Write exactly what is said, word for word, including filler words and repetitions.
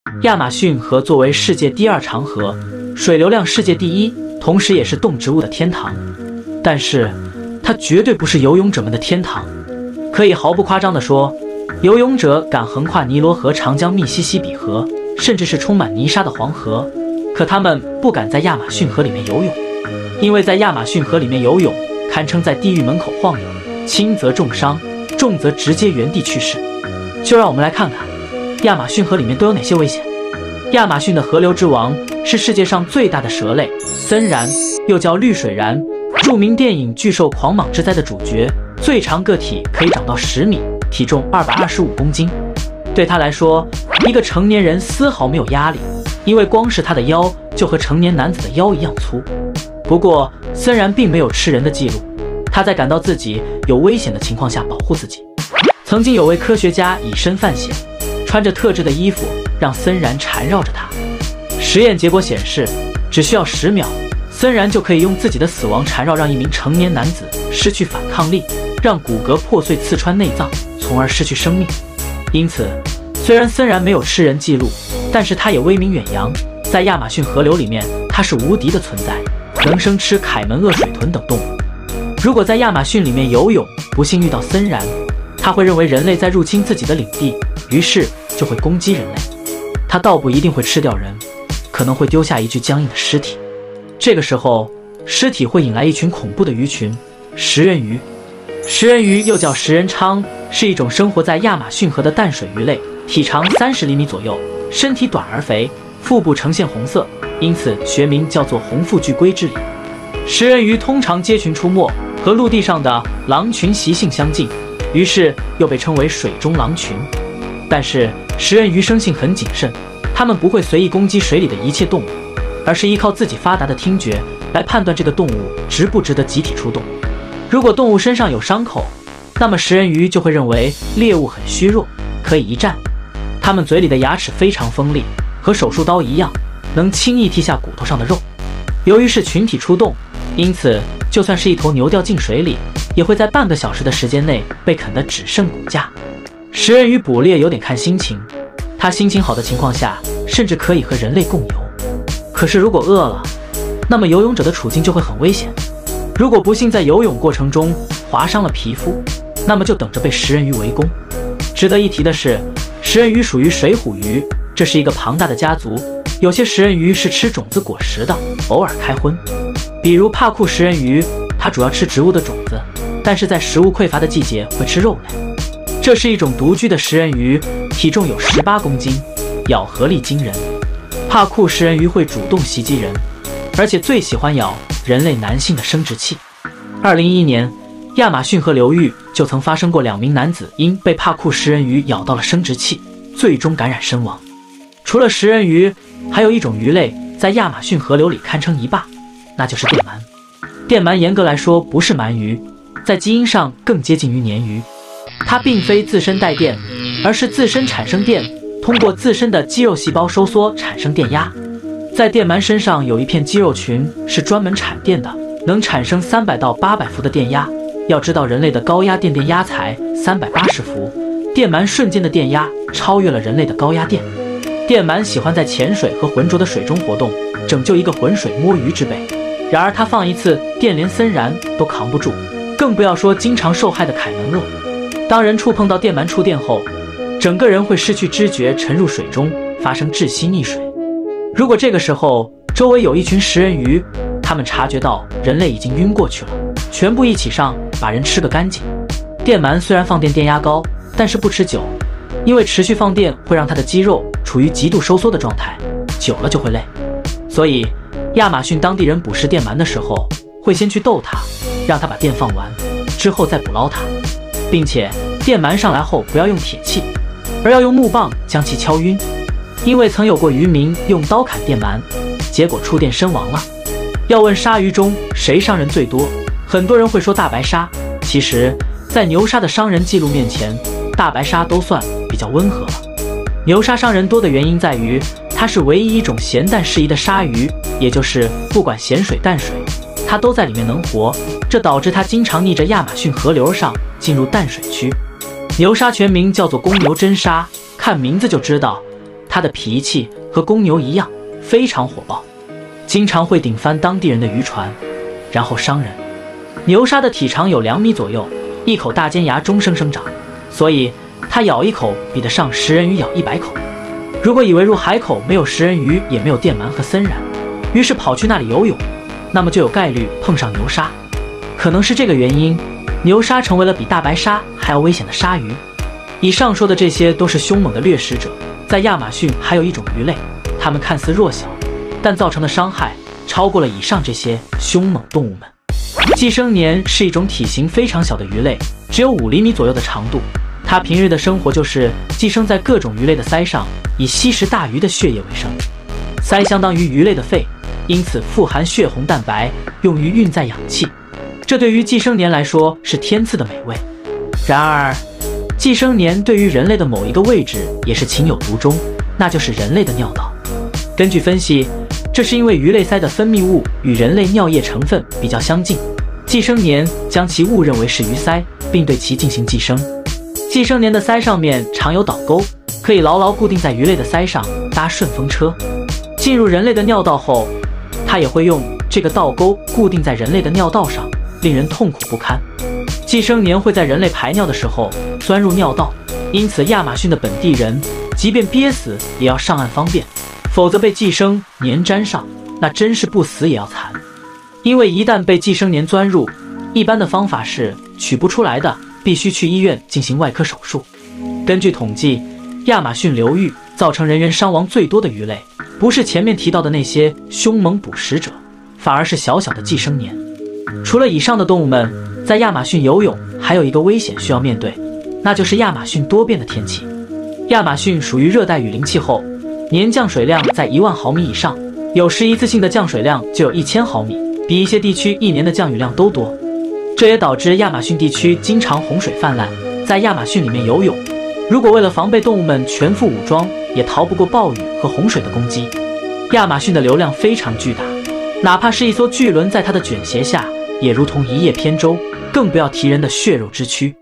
亚马逊河作为世界第二长河，水流量世界第一，同时也是动植物的天堂。但是，它绝对不是游泳者们的天堂。可以毫不夸张地说，游泳者敢横跨尼罗河、长江、密西西比河，甚至是充满泥沙的黄河，可他们不敢在亚马逊河里面游泳，因为在亚马逊河里面游泳，堪称在地狱门口晃悠，轻则重伤，重则直接原地去世。就让我们来看看亚马逊河里面都有哪些危险。亚马逊的河流之王是世界上最大的蛇类森蚺，又叫绿水蚺，著名电影《巨兽狂蟒之灾》的主角，最长个体可以长到十米，体重二百二十五公斤。对他来说，一个成年人丝毫没有压力，因为光是他的腰就和成年男子的腰一样粗。不过森蚺并没有吃人的记录，他在感到自己有危险的情况下保护自己。曾经有位科学家以身犯险，穿着特制的衣服让森蚺缠绕着他。实验结果显示，只需要十秒，森蚺就可以用自己的死亡缠绕让一名成年男子失去反抗力，让骨骼破碎刺穿内脏，从而失去生命。因此，虽然森蚺没有吃人记录，但是它也威名远扬。在亚马逊河流里面，它是无敌的存在，能生吃凯门鳄水豚等动物。如果在亚马逊里面游泳，不幸遇到森蚺，它会认为人类在入侵自己的领地，于是就会攻击人类。它倒不一定会吃掉人，可能会丢下一具僵硬的尸体。这个时候，尸体会引来一群恐怖的鱼群——食人鱼。食人鱼又叫食人鲳，是一种生活在亚马逊河的淡水鱼类，体长三十厘米左右，身体短而肥，腹部呈现红色，因此学名叫做红腹巨龟之鲤。食人鱼通常结群出没，和陆地上的狼群习性相近，于是又被称为水中狼群。但是食人鱼生性很谨慎，它们不会随意攻击水里的一切动物，而是依靠自己发达的听觉来判断这个动物值不值得集体出动。如果动物身上有伤口，那么食人鱼就会认为猎物很虚弱，可以一战。它们嘴里的牙齿非常锋利，和手术刀一样，能轻易剔下骨头上的肉。由于是群体出动，因此就算是一头牛掉进水里，也会在半个小时的时间内被啃得只剩骨架。食人鱼捕猎有点看心情，它心情好的情况下，甚至可以和人类共游。可是如果饿了，那么游泳者的处境就会很危险。如果不幸在游泳过程中划伤了皮肤，那么就等着被食人鱼围攻。值得一提的是，食人鱼属于水虎鱼，这是一个庞大的家族。有些食人鱼是吃种子果实的，偶尔开荤。比如帕库食人鱼，它主要吃植物的种子，但是在食物匮乏的季节会吃肉类。这是一种独居的食人鱼，体重有十八公斤，咬合力惊人。帕库食人鱼会主动袭击人，而且最喜欢咬人类男性的生殖器。二零一一年，亚马逊河流域就曾发生过两名男子因被帕库食人鱼咬到了生殖器，最终感染身亡。除了食人鱼，还有一种鱼类在亚马逊河流里堪称一霸，那就是电鳗。电鳗严格来说不是鳗鱼，在基因上更接近于鲶鱼。它并非自身带电，而是自身产生电，通过自身的肌肉细胞收缩产生电压。在电鳗身上有一片肌肉群是专门产电的，能产生三百到八百伏的电压。要知道人类的高压电电压才三百八十伏，电鳗瞬间的电压超越了人类的高压电。电鳗喜欢在浅水和浑浊的水中活动，拯救一个浑水摸鱼之辈。然而它放一次电连森蚺都扛不住，更不要说经常受害的凯门鳄。当人触碰到电鳗触电后，整个人会失去知觉，沉入水中，发生窒息溺水。如果这个时候周围有一群食人鱼，他们察觉到人类已经晕过去了，全部一起上把人吃个干净。电鳗虽然放电电压高，但是不持久，因为持续放电会让它的肌肉处于极度收缩的状态，久了就会累。所以亚马逊当地人捕食电鳗的时候，会先去逗它，让它把电放完，之后再捕捞它，并且电鳗上来后不要用铁器，而要用木棒将其敲晕。因为曾有过渔民用刀砍电鳗，结果触电身亡了。要问鲨鱼中谁伤人最多，很多人会说大白鲨。其实在牛鲨的伤人记录面前，大白鲨都算比较温和了。牛鲨伤人多的原因在于它是唯一一种咸淡适宜的鲨鱼，也就是不管咸水淡水，它都在里面能活，这导致它经常逆着亚马逊河流上进入淡水区。牛鲨全名叫做公牛真鲨，看名字就知道他的脾气和公牛一样，非常火爆，经常会顶翻当地人的渔船，然后伤人。牛鲨的体长有两米左右，一口大尖牙终生生长，所以它咬一口比得上食人鱼咬一百口。如果以为入海口没有食人鱼，也没有电鳗和森蚺，于是跑去那里游泳，那么就有概率碰上牛鲨。可能是这个原因，牛鲨成为了比大白鲨还要危险的鲨鱼。以上说的这些都是凶猛的掠食者。在亚马逊还有一种鱼类，它们看似弱小，但造成的伤害超过了以上这些凶猛动物们。寄生鲶是一种体型非常小的鱼类，只有五厘米左右的长度。它平日的生活就是寄生在各种鱼类的鳃上，以吸食大鱼的血液为生。鳃相当于鱼类的肺，因此富含血红蛋白，用于运载氧气。这对于寄生鲶来说是天赐的美味。然而，寄生鲶对于人类的某一个位置也是情有独钟，那就是人类的尿道。根据分析，这是因为鱼类鳃的分泌物与人类尿液成分比较相近，寄生鲶将其误认为是鱼鳃，并对其进行寄生。寄生鲶的鳃上面常有导钩，可以牢牢固定在鱼类的鳃上，搭顺风车。进入人类的尿道后，它也会用这个倒钩固定在人类的尿道上，令人痛苦不堪。寄生鲶会在人类排尿的时候钻入尿道，因此亚马逊的本地人即便憋死也要上岸方便，否则被寄生鲶粘上，那真是不死也要残。因为一旦被寄生鲶钻入，一般的方法是取不出来的，必须去医院进行外科手术。根据统计，亚马逊流域造成人员伤亡最多的鱼类，不是前面提到的那些凶猛捕食者，反而是小小的寄生鲶。除了以上的动物们，在亚马逊游泳还有一个危险需要面对，那就是亚马逊多变的天气。亚马逊属于热带雨林气候，年降水量在一万毫米以上，有时一次性的降水量就有一千毫米，比一些地区一年的降雨量都多。这也导致亚马逊地区经常洪水泛滥。在亚马逊里面游泳，如果为了防备动物们全副武装，也逃不过暴雨和洪水的攻击。亚马逊的流量非常巨大，哪怕是一艘巨轮在它的卷挟下，也如同一叶扁舟，更不要提人的血肉之躯。